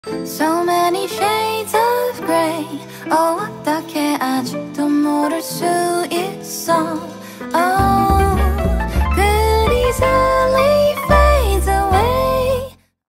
So many shades of grey. 어떻게 아직도 모를 수 있어.